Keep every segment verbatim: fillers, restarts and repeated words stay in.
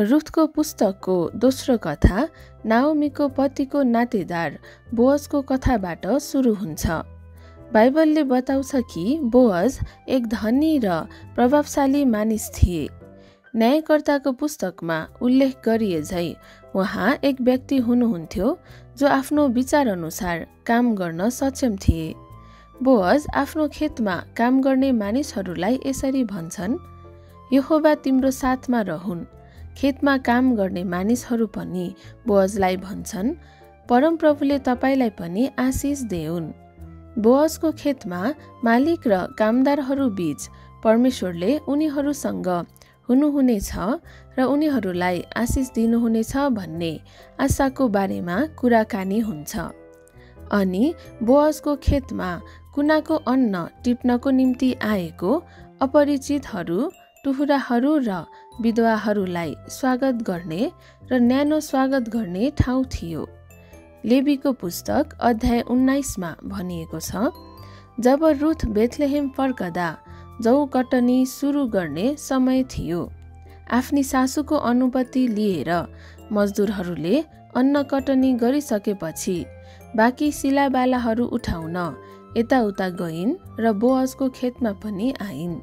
रुथको पुस्तकको दोस्रो कथा नाओमीको पतिको नातेदार बोअजको कथाबाट सुरु हुन्छ। बाइबलले बताउँछ कि बोअज एक धनी र प्रभावशाली मानिस थिए। न्यायकर्ताको पुस्तकमा उल्लेख गरिए झै उहाँ एक व्यक्ति हुनुहुन्थ्यो जो आफ्नो विचार अनुसार काम गर्न सक्षम थिए। बोअज आफ्नो खेतमा काम गर्ने मानिसहरूलाई यसरी भन्छन्, यहोवा तिम्रो साथमा रहुन्। खेतमा काम गर्ने मानिसहरू पनि बोअजलाई भन्छन्, परमप्रभुले तपाईलाई पनि आशिष देऊन्। बोअजको खेतमा मालिक र कामदारहरू बीच परमेश्वरले उनीहरूसँग हुनुहुनेछ र उनीहरूलाई आशिष दिनुहुनेछ भन्ने आशाको बारेमा कुराकानी हुन्छ। अनि बोअजको खेतमा कुनाको अन्न टिप्नको निम्ति आएको अपरिचितहरू, टुहुराहरू र विधवाहरूलाई स्वागत गर्ने र न्यानो स्वागत गर्ने ठाउँ थियो। लेवीको पुस्तक अध्याय उन्नाइसमा भनिएको छ, जब रुथ बेथलेहेम फर्कदा जौ कटनी सुरु गर्ने समय थियो। आफ्नी सासूको अनुमति लिएर मजदुरहरूले अन्न कटनी गरिसकेपछि बाँकी सिलाबालाहरू उठाउन यताउता गइन् र बोअजको खेतमा पनि आइन्।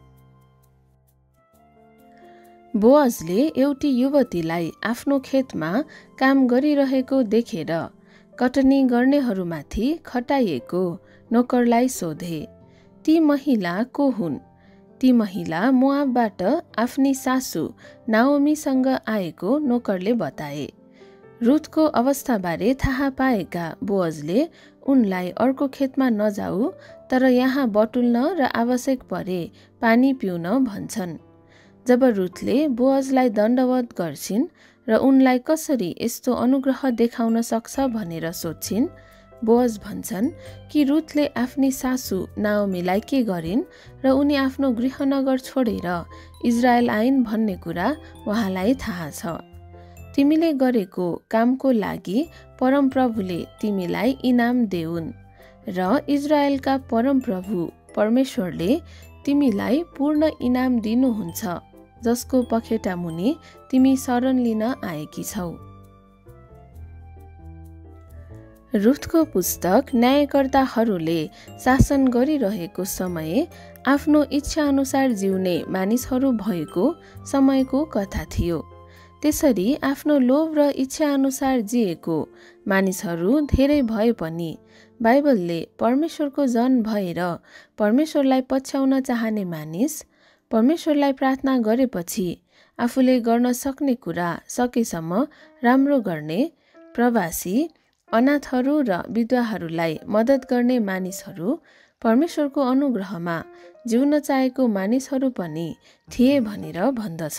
बोअजले एउटी युवतीलाई आफ्नो खेतमा काम गरिरहेको देखेर कटनी गर्नेहरूमाथि खटाइएको नोकरलाई सोधे, ती महिला को हुन्? ती महिला मोआबबाट आफ्नी सासू नाओमीसँग आएको नोकरले बताए। रुथको अवस्थाबारे थाहा पाएका बोअजले उनलाई अर्को खेतमा नजाऊ, तर यहाँ बटुल्न र आवश्यक परे पानी पिउन भन्छन्। जब रुथले बोअजलाई दण्डवत गर्छिन् र उनलाई कसरी यस्तो अनुग्रह देखाउन सक्छ भनेर सोध्छिन्, बोअज भन्छन् कि रुथले आफ्नी सासू नाओमीलाई के गरिन् र उनी आफ्नो गृहनगर छोडेर इजरायल आइन् भन्ने कुरा उहाँलाई थाहा छ। तिमीले गरेको कामको लागि परमप्रभुले तिमीलाई इनाम देऊन् र इजरायलका परमप्रभु परमेश्वरले तिमीलाई पूर्ण इनाम दिनुहुन्छ, जसको पखेटा मुनि तिमी शरण लिन आएकी छौ। रुथको पुस्तक न्यायकर्ताहरूले शासन गरिरहेको समय आफ्नो इच्छा अनुसार जिउने मानिसहरू भएको समयको कथा थियो। त्यसरी आफ्नो लोभ र इच्छा अनुसार जिएको मानिसहरू धेरै भए पनि बाइबलले परमेश्वरको जन भएर परमेश्वरलाई पछ्याउन चाहने मानिस, परमेश्वरलाई प्रार्थना गरेपछि आफूले गर्न सक्ने कुरा सकेसम्म राम्रो गर्ने, प्रवासी, अनाथहरू र विधवाहरूलाई मद्दत गर्ने मानिसहरू, परमेश्वरको अनुग्रहमा जिउन चाहेको मानिसहरू पनि थिए भनेर भन्दछ।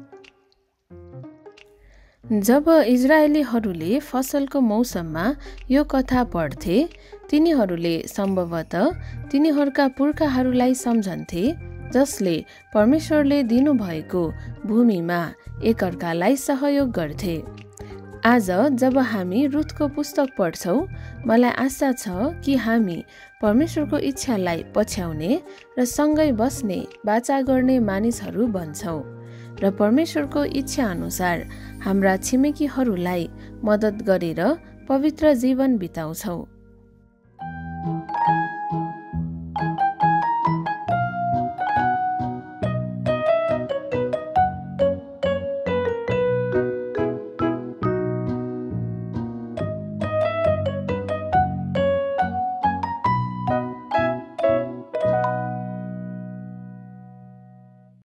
जब इजरायलीहरूले फसलको मौसममा यो कथा पढ्थे, तिनीहरूले सम्भवतः तिनीहरूका पुर्खाहरूलाई सम्झन्थे जसले परमेश्वरले दिनुभएको भूमिमा एकअर्कालाई सहयोग गर्थे। आज जब हामी रुथको पुस्तक पढ्छौँ, मलाई आशा छ कि हामी परमेश्वरको इच्छालाई पछ्याउने र सँगै बस्ने, बाचा गर्ने मानिसहरू बन्छौँ र परमेश्वरको इच्छा अनुसार हाम्रा छिमेकीहरूलाई मद्दत गरेर पवित्र जीवन बिताउँछौँ।